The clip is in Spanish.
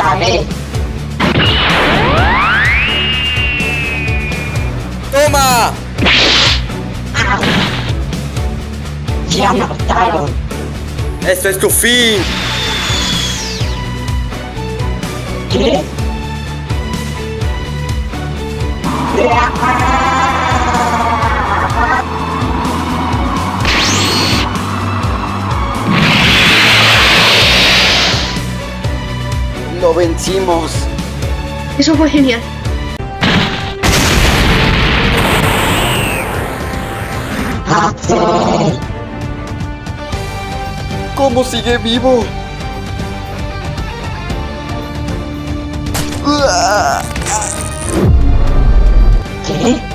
mátame. ¡Toma! ¡Au! Ya me mataron. ¡Esto es tu fin! ¿Qué? ¡Lo vencimos! Eso fue genial. Axel. ¿Cómo sigue vivo? ¿Qué?